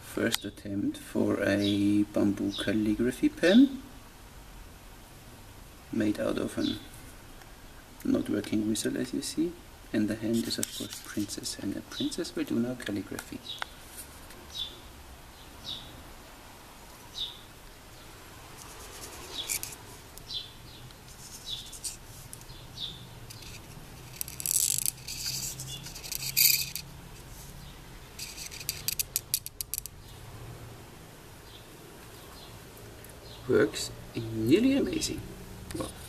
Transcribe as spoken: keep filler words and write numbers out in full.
first attempt for a bamboo calligraphy pen made out of a not working whistle, as you see, and the hand is of course Princess, and the Princess will do now calligraphy. Works nearly amazing. Well,